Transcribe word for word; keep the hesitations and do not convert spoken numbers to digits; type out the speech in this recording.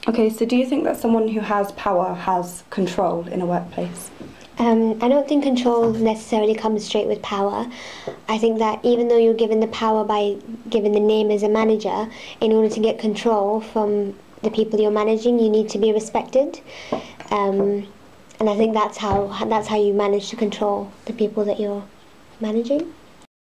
Okay, so do you think that someone who has power has control in a workplace? Um, I don't think control necessarily comes straight with power. I think that even though you're given the power by given the name as a manager, in order to get control from the people you're managing, you need to be respected. Um, and I think that's how that's how you manage to control the people that you're managing.